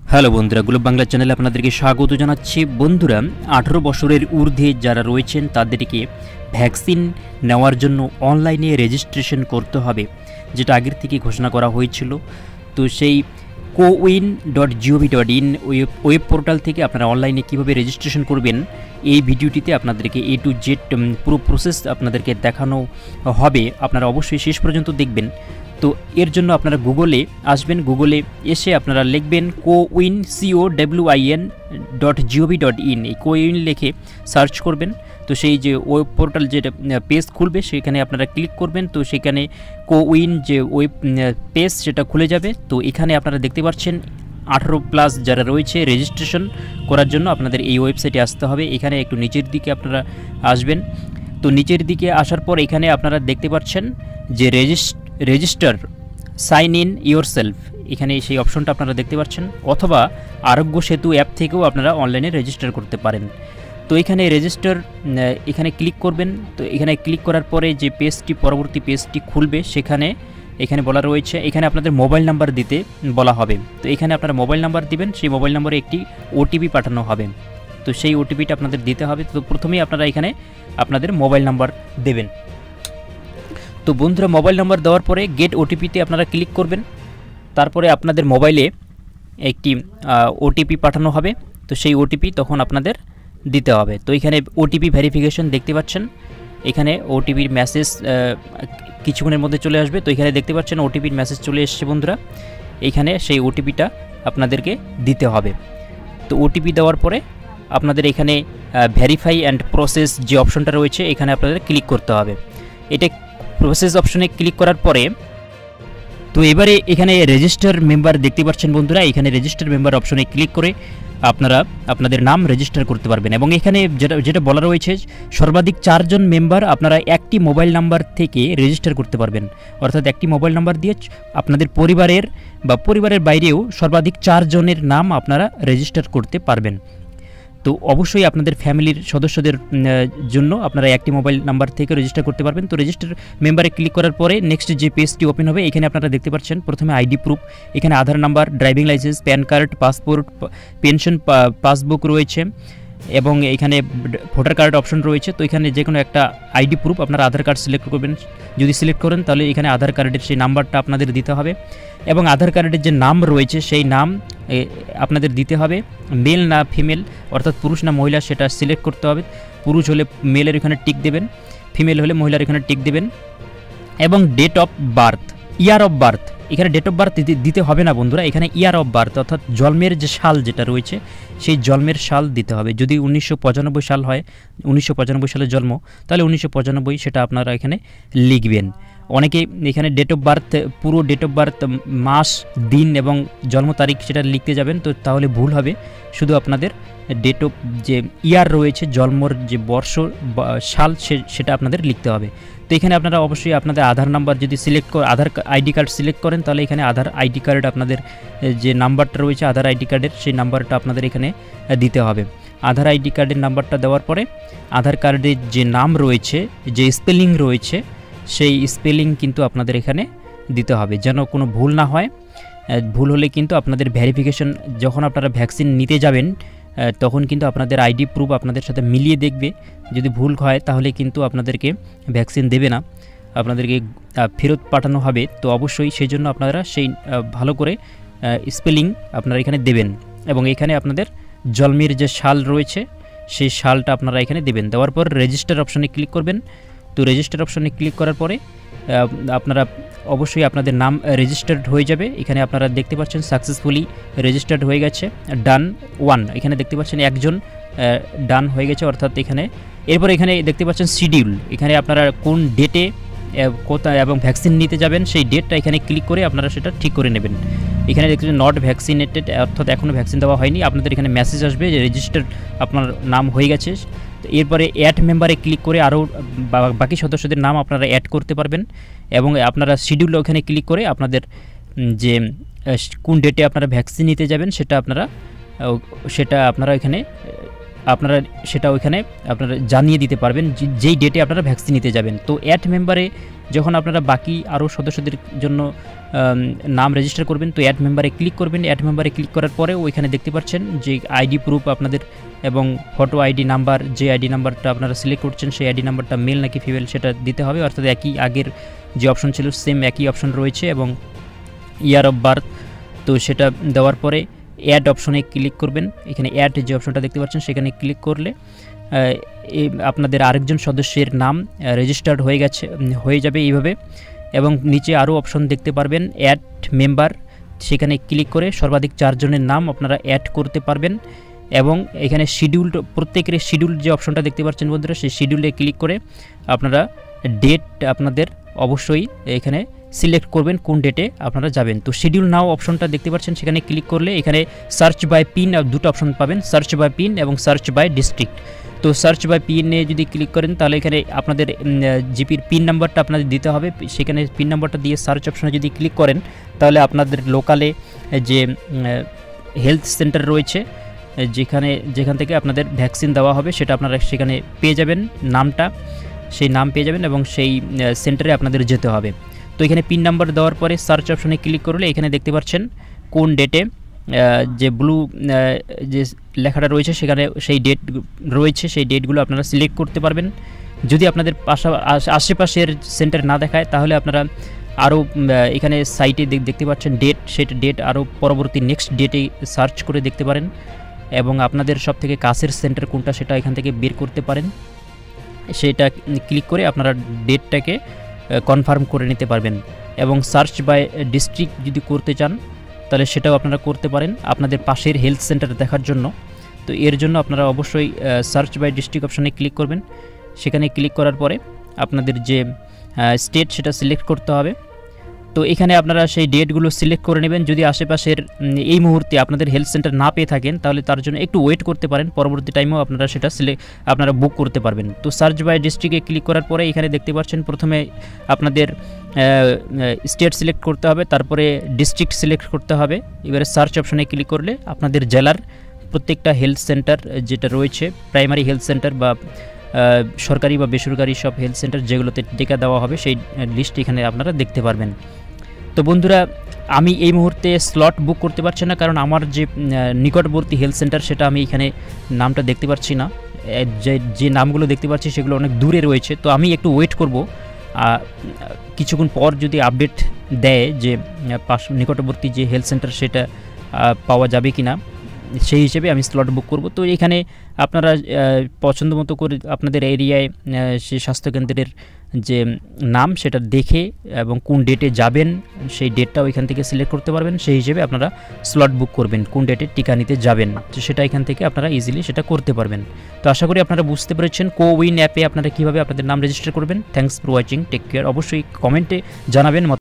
Hello বন্ধুরা, globe Bangla চ্যানেলে আপনাদেরকে স্বাগত জানাচ্ছি। বন্ধুরা, 18 বছরের ঊর্ধ্বে যারা রয়েছেন তাদেরকে ভ্যাকসিন নেওয়ার জন্য অনলাইনে রেজিস্ট্রেশন করতে হবে, যেটা আগের থেকে ঘোষণা করা হয়েছিল। তো সেই cowin.gov.in ওয়েব পোর্টাল থেকে আপনারা অনলাইনে কীভাবে রেজিস্ট্রেশন করবেন এই ভিডিওটিতে আপনাদেরকে A to Z পুরো প্রসেস আপনাদেরকে দেখানো হবে। আপনারা অবশ্যই শেষ পর্যন্ত দেখবেন। তো এর জন্য আপনারা গুগলে আসবেন, গুগলে এসে আপনারা লিখবেন cowin.gov.in, এই কোউইন লিখে সার্চ করবেন। তো সেই যে ওয়েব পোর্টাল যেটা পেজ খুলবে সেখানে আপনারা ক্লিক করবেন। তো সেখানে কোউইন যে ওয়েব পেজ সেটা খুলে যাবে। তো এখানে আপনারা দেখতে পাচ্ছেন 18+ যারা রয়েছে রেজিস্ট্রেশন করার জন্য আপনাদের এই ওয়েবসাইটে আসতে হবে। এখানে একটু নিচের দিকে আপনারা আসবেন। তো নিচের দিকে আসার পর এখানে আপনারা দেখতে পাচ্ছেন যে রেজিস্টার সাইন ইন ইয়োরসেলফ, এখানে সেই অপশনটা আপনারা দেখতে পাচ্ছেন, অথবা আরোগ্য সেতু অ্যাপ থেকেও আপনারা অনলাইনে রেজিস্টার করতে পারেন। তো এখানে রেজিস্টার এখানে ক্লিক করবেন। তো এখানে ক্লিক করার পরে যে পেজটি পরবর্তী পেজটি খুলবে এখানে বলা রয়েছে, এখানে আপনাদের মোবাইল নাম্বার দিতে বলা হবে। তো এখানে আপনারা মোবাইল নাম্বার দিবেন, সেই মোবাইল নম্বরে একটি ওটিপি পাঠানো হবে। তো সেই ওটিপিটা আপনাদের দিতে হবে। তো প্রথমেই আপনারা এখানে আপনাদের মোবাইল নাম্বার দেবেন। তো বন্ধুরা, মোবাইল নাম্বার দেওয়ার পরে গেট ওটিপিতে আপনারা ক্লিক করবেন। তারপরে আপনাদের মোবাইলে একটি ওটিপি পাঠানো হবে। তো সেই ওটিপি তখন আপনাদের দিতে হবে। তো এখানে ওটিপি ভেরিফিকেশন দেখতে পাচ্ছেন, এখানে ওটিপির মেসেজ কিছুক্ষণের মধ্যে চলে আসবে। তো এখানে দেখতে পাচ্ছেন ওটিপির মেসেজ চলে এসেছে বন্ধুরা। এখানে সেই ওটিপিটা আপনাদেরকে দিতে হবে। তো ওটিপি দেওয়ার পরে আপনাদের এখানে ভেরিফাই অ্যান্ড প্রসেস যে অপশনটা রয়েছে এখানে আপনাদের ক্লিক করতে হবে। এটা প্রসেস অপশনে ক্লিক করার পরে তো এবারে এখানে রেজিস্টার মেম্বার দেখতে পাচ্ছেন বন্ধুরা। এখানে রেজিস্টার মেম্বার অপশনে ক্লিক করে আপনারা আপনাদের নাম রেজিস্টার করতে পারবেন। এবং এখানে যেটা বলা রয়েছে, সর্বাধিক 4 জন মেম্বার আপনারা একটি মোবাইল নাম্বার থেকে রেজিস্টার করতে পারবেন। অর্থাৎ একটি মোবাইল নাম্বার দিয়ে আপনাদের পরিবারের বা পরিবারের বাইরেও সর্বাধিক 4 জনের নাম আপনারা রেজিস্টার করতে পারবেন। তো অবশ্যই আপনাদের ফ্যামিলির সদস্যদের জন্য আপনারা একটি মোবাইল নাম্বার থেকে রেজিস্টার করতে পারবেন। তো রেজিস্টার মেম্বারে ক্লিক করার পরে নেক্সট যে পেজটি ওপেন হবে, এখানে আপনারা দেখতে পাচ্ছেন প্রথমে আইডি প্রুফ, এখানে Aadhaar number, driving licence, PAN card, passport, pension passbook রয়েছে এবং এখানে ভোটার কার্ড অপশন রয়েছে। তো এখানে যে কোনো একটা আইডি প্রুফ আপনারা আধার কার্ড সিলেক্ট করবেন। যদি সিলেক্ট করেন তাহলে এখানে আধার কার্ডের সেই নাম্বারটা আপনাদের দিতে হবে এবং আধার কার্ডের যে নাম রয়েছে সেই নাম আপনাদের দিতে হবে। মেল না ফিমেল, অর্থাৎ পুরুষ না মহিলা সেটা সিলেক্ট করতে হবে। পুরুষ হলে মেলের এখানে টিক দেবেন, ফিমেল হলে মহিলার এখানে টিক দেবেন। এবং date of birth, year of birth, এখানে ডেট অফ বার্থ দিতে হবে না বন্ধুরা, এখানে ইয়ার অফ বার্থ অর্থাৎ জন্মের যে সাল যেটা রয়েছে সেই জন্মের সাল দিতে হবে। যদি 1995 সাল হয়, 1995 সালে জন্ম, তাহলে 1995 সেটা আপনারা এখানে লিখবেন। অনেকে এখানে ডেট অফ বার্থ, পুরো ডেট অফ বার্থ, মাস, দিন এবং জন্ম তারিখ সেটা লিখতে যাবেন, তো তাহলে ভুল হবে। শুধু আপনাদের ডেট অফ যে ইয়ার রয়েছে, জন্মর যে বর্ষ সাল সেটা আপনাদের লিখতে হবে। তো এখানে আপনারা অবশ্যই আপনাদের আধার নাম্বার যদি আধার আইডি কার্ড সিলেক্ট করেন তাহলে এখানে আধার আইডি কার্ড আপনাদের যে নাম্বারটা রয়েছে আধার আইডি কার্ডের সেই নাম্বারটা আপনাদের এখানে দিতে হবে। আধার আইডি কার্ডের নাম্বারটা দেওয়ার পরে আধার কার্ডের যে নাম রয়েছে, যে স্পেলিং রয়েছে সেই স্পেলিং কিন্তু আপনাদের এখানে দিতে হবে, যেন কোনো ভুল না হয়। ভুল হলে কিন্তু আপনাদের ভেরিফিকেশন, যখন আপনারা ভ্যাকসিন নিতে যাবেন তখন কিন্তু আপনাদের আইডি প্রুফ আপনাদের সাথে মিলিয়ে দেখবে। যদি ভুল হয় তাহলে কিন্তু আপনাদেরকে ভ্যাকসিন দেবে না, আপনাদেরকে ফেরত পাঠানো হবে। তো অবশ্যই সেই জন্য আপনারা সেই ভালো করে স্পেলিং আপনারা এখানে দেবেন এবং এখানে আপনাদের জন্মের যে সাল রয়েছে সেই সালটা আপনারা এখানে দেবেন। দেওয়ার পর রেজিস্টার অপশনে ক্লিক করবেন। তো রেজিস্টার অপশনে ক্লিক করার পরে আপনারা অবশ্যই আপনাদের নাম রেজিস্টার্ড হয়ে যাবে। এখানে আপনারা দেখতে পাচ্ছেন সাকসেসফুলি রেজিস্টার্ড হয়ে গেছে, ডান 1, এখানে দেখতে পাচ্ছেন একজন ডান হয়ে গেছে, অর্থাৎ এখানে এরপর এখানে দেখতে পাচ্ছেন শিডিউল, এখানে আপনারা কোন ডেটে কোথায় এবং ভ্যাকসিন নিতে যাবেন সেই ডেটটা এখানে ক্লিক করে আপনারা সেটা ঠিক করে নেবেন। এখানে দেখতে নট ভ্যাকসিনেটেড, অর্থাৎ এখনও ভ্যাকসিন দেওয়া হয়নি। আপনাদের এখানে মেসেজ আসবে যে রেজিস্টার্ড আপনার নাম হয়ে গেছে। তো এরপরে অ্যাড মেম্বারে ক্লিক করে আরও বাকি সদস্যদের নাম আপনারা অ্যাড করতে পারবেন এবং আপনারা শিডিউল ওখানে ক্লিক করে আপনাদের যে কোন ডেটে আপনারা ভ্যাকসিন নিতে যাবেন সেটা আপনারা এখানে সেটা ওইখানে আপনারা জানিয়ে দিতে পারবেন যেই ডেটে আপনারা ভ্যাকসিন নিতে যাবেন। তো অ্যাড মেম্বারে যখন আপনারা বাকি আরও সদস্যদের জন্য নাম রেজিস্টার করবেন, তো অ্যাড মেম্বারে ক্লিক করবেন। অ্যাড মেম্বারে ক্লিক করার পরে ওইখানে দেখতে পাচ্ছেন যে আইডি প্রুফ আপনাদের এবং ফটো আইডি নাম্বার, যে আইডি নাম্বারটা আপনারা সিলেক্ট করছেন সেই আইডি নাম্বারটা মেল নাকি ফিমেল সেটা দিতে হবে, অর্থাৎ একই আগের যে অপশন ছিল সেম একই অপশন রয়েছে, এবং ইয়ার অফ বার্থ। তো সেটা দেওয়ার পরে অ্যাড অপশনে ক্লিক করবেন। এখানে অ্যাড যে অপশনটা দেখতে পাচ্ছেন সেখানে ক্লিক করলে আপনাদের আরেকজন সদস্যের নাম রেজিস্টার্ড হয়ে যাবে এইভাবে। এবং নিচে আরও অপশন দেখতে পারবেন অ্যাড মেম্বার, সেখানে ক্লিক করে সর্বাধিক 4 জনের নাম আপনারা অ্যাড করতে পারবেন। এবং এখানে শিডিউল, প্রত্যেকের শিডিউল যে অপশনটা দেখতে পাচ্ছেন বন্ধুরা, সেই শিডিউলে ক্লিক করে আপনারা ডেট আপনাদের অবশ্যই এখানে সিলেক্ট করবেন কোন ডেটে আপনারা যাবেন। তো শিডিউল নাও অপশনটা দেখতে পাচ্ছেন, সেখানে ক্লিক করলে এখানে সার্চ বাই পিন দুটো অপশন পাবেন, সার্চ বাই পিন এবং সার্চ বাই ডিস্ট্রিক্ট। তো সার্চ বাই পিনে যদি ক্লিক করেন তাহলে এখানে আপনাদের জিপির পিন নাম্বারটা আপনাদের দিতে হবে। সেখানে পিন নাম্বারটা দিয়ে সার্চ অপশনে যদি ক্লিক করেন তাহলে আপনাদের লোকালে যে হেলথ সেন্টার রয়েছে যেখান থেকে আপনাদের ভ্যাকসিন দেওয়া হবে সেটা আপনারা সেখানে পেয়ে যাবেন, নামটা সেই নাম পেয়ে যাবেন এবং সেই সেন্টারে আপনাদের যেতে হবে। তো এখানে পিন নাম্বার দেওয়ার পরে সার্চ অপশনে ক্লিক করলে এখানে দেখতে পাচ্ছেন কোন ডেটে যে ব্লু যে লেখাটা রয়েছে সেখানে সেই ডেট রয়েছে, সেই ডেটগুলো আপনারা সিলেক্ট করতে পারবেন। যদি আপনাদের আশেপাশের সেন্টার না দেখায় তাহলে আপনারা আরও এখানে সাইটে দেখতে পাচ্ছেন ডেট, সেটা ডেট আরও পরবর্তী নেক্সট ডেটে সার্চ করে দেখতে পারেন এবং আপনাদের সবথেকে কাছের সেন্টার কোনটা সেটা এখান থেকে বের করতে পারেন। সেটা ক্লিক করে আপনারা ডেটটাকে কনফার্ম করে নিতে পারবেন। এবং সার্চ বাই ডিস্ট্রিক্ট যদি করতে চান তাহলে সেটাও আপনারা করতে পারেন আপনাদের পাশের হেলথ সেন্টার দেখার জন্য। তো এর জন্য আপনারা অবশ্যই সার্চ বাই ডিস্ট্রিক্ট অপশানে ক্লিক করবেন। সেখানে ক্লিক করার পরে আপনাদের যে স্টেট সেটা সিলেক্ট করতে হবে। তো এখানে আপনারা সেই ডেটগুলো সিলেক্ট করে নেবেন। যদি আশেপাশের এই মুহূর্তে আপনাদের হেলথ সেন্টার না পেয়ে থাকেন তাহলে তার জন্য একটু ওয়েট করতে পারেন, পরবর্তী টাইমেও আপনারা সেটা আপনারা বুক করতে পারবেন। তো সার্চ বাই ডিস্ট্রিক্টে ক্লিক করার পরে এখানে দেখতে পাচ্ছেন প্রথমে আপনাদের স্টেট সিলেক্ট করতে হবে, তারপরে ডিস্ট্রিক্ট সিলেক্ট করতে হবে। এবারে সার্চ অপশনে ক্লিক করলে আপনাদের জেলার প্রত্যেকটা হেলথ সেন্টার যেটা রয়েছে, প্রাইমারি হেলথ সেন্টার বা সরকারি বা বেসরকারি সব হেলথ সেন্টার যেগুলোতে টিকা দেওয়া হবে সেই লিস্ট এখানে আপনারা দেখতে পারবেন। তো বন্ধুরা, আমি এই মুহূর্তে স্লট বুক করতে পারছি না, কারণ আমার যে নিকটবর্তী হেলথ সেন্টার সেটা আমি এখানে নামটা দেখতে পাচ্ছি না। যে নামগুলো দেখতে পাচ্ছি সেগুলো অনেক দূরে রয়েছে। তো আমি একটু ওয়েট করব, কিছুক্ষণ পর যদি আপডেট দেয় যে নিকটবর্তী যে হেলথ সেন্টার সেটা পাওয়া যাবে কি না, সেই হিসেবে আমি স্লট বুক করব। তো এখানে আপনারা পছন্দ মতো করে আপনাদের এরিয়ায় সেই স্বাস্থ্যকেন্দ্রের যে নাম সেটা দেখে এবং কোন ডেটে যাবেন সেই ডেটটাও এখান থেকে সিলেক্ট করতে পারবেন। সেই হিসেবে আপনারা স্লট বুক করবেন কোন ডেটে টিকা নিতে যাবেন, তো সেটা এখান থেকে আপনারা ইজিলি সেটা করতে পারবেন। তো আশা করি আপনারা বুঝতে পেরেছেন কোউইন অ্যাপে আপনারা কীভাবে আপনাদের নাম রেজিস্টার করবেন। Thanks for watching, take care. অবশ্যই কমেন্টে জানাবেন